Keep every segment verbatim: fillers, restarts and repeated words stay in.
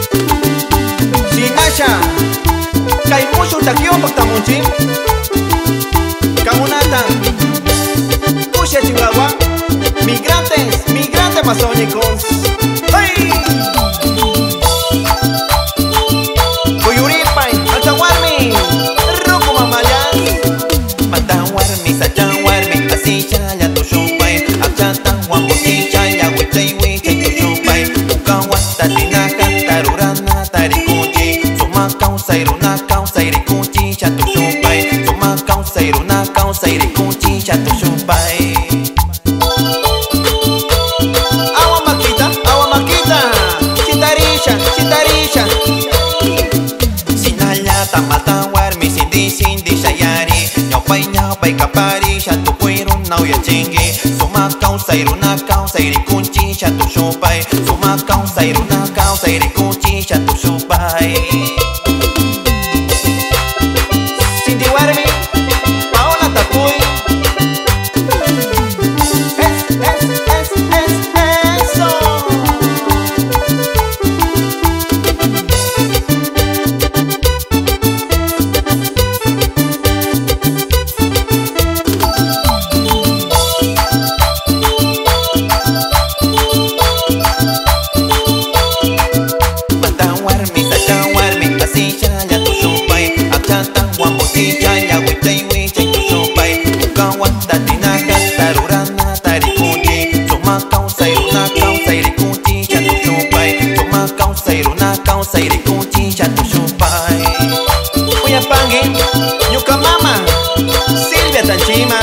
Sinasha kay mucho takyo pagtamunchi Kamunata Kusha Chihuahua Migrantes, migrantes masónicos. ¡Hey! Kuyuripay, Altawarmi Ruku Mamayas Matawarmi, Sachawarmi, Así Chaya Tushupay Achatan Wambuti Chaya Wichay Wichay Tushupay Ukawata Tinaka Tarurana Tarikuchi Suma causa iruna causa irikuchi Chatushupay Suma causa iruna causa irikuchi Chatushupay Agua Maquita, agua Maquita Chitarisha, chitarisha Sinayata Matawarmi Sindi Sindi Shayari Ñaupay Ñaupay Kapari Chatupuirun Nauya Chingi Suma causa iruna causa irikuchi Chatushupay Suma causa iruna causa irikuchi Chatushupay Cindy Warmi Paola Tapuy Es, es, es, es, eso Matawarmi, Sachawarmi, Así Chaya Tushupay Achatan Wambuti Chaya Wichay Wichay Tushupay Ukawata Tinaka Tarurana Tarikuchi Suma causa iruna causa irikuchi Chatushupay Suma causa iruna causa irikuchi Chatushupay Uyapangi Ñuka Mama Silvia Tanchima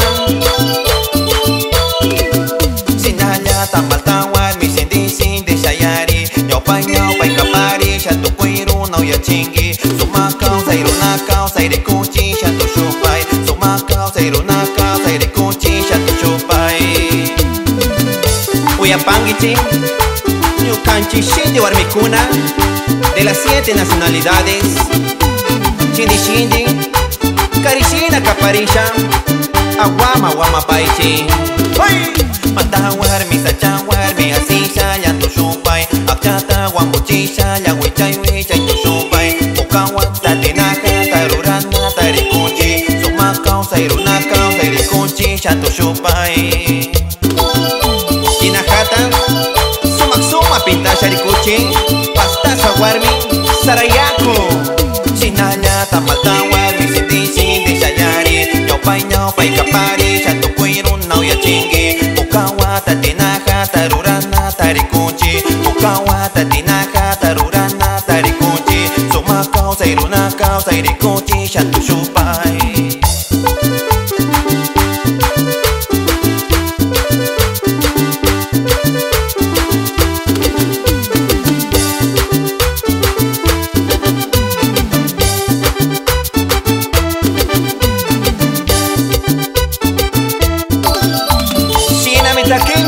Sinayata Matawarmi Sindi Sindi Shayari Ñaupay Ñaupay Kapari Chatupuiru Nauya Chingi Suma causa iruna causa irikuchi Chatushupay Suma causa iruna causa irikuchi Chatushupay Uyapangichi Ñukanchi Shindi Warmikuna de las siete nacionalidades Shindi Shindi Karishina Kaparisha Aguama Aguama Paichi ¡Hey! Matawarmi, Sachawarmi, Así Chaya Tushupay Achata Wambuchi Chaya Wichay Wichay Tushupay Ukawata Tinaka Tarurana Tarikuchi Suma causa iruna causa irikuchi Chatushupay Jinajata Sumak Suma Pinta Sharikuchi Pasta Sawarmi Sarayaku Sinayata Matawarmi Sindi Sindi Shayari Ñaupay Ñaupay Kapari Chatupuirun Nauya Chingi Ukawata Tinaka Tarurana Tarikuchi Ukawata Tinaka Tarurana Tarikuchi Suma causa iruna causa irikuchi Chatushupay Shina Mitaki